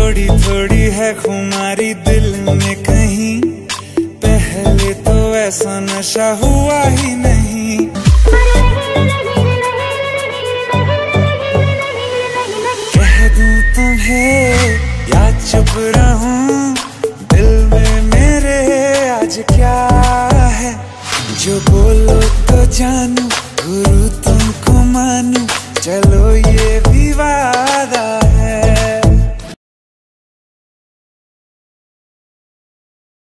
थोड़ी थोड़ी है खुमारी दिल में कहीं, पहले तो ऐसा नशा हुआ ही नहीं। कह दूं तुम्हें या चुप रहूं, दिल में मेरे आज क्या है। जो बोलो तो जानू, गुरु तुमको मानू, चलो ये भी वादा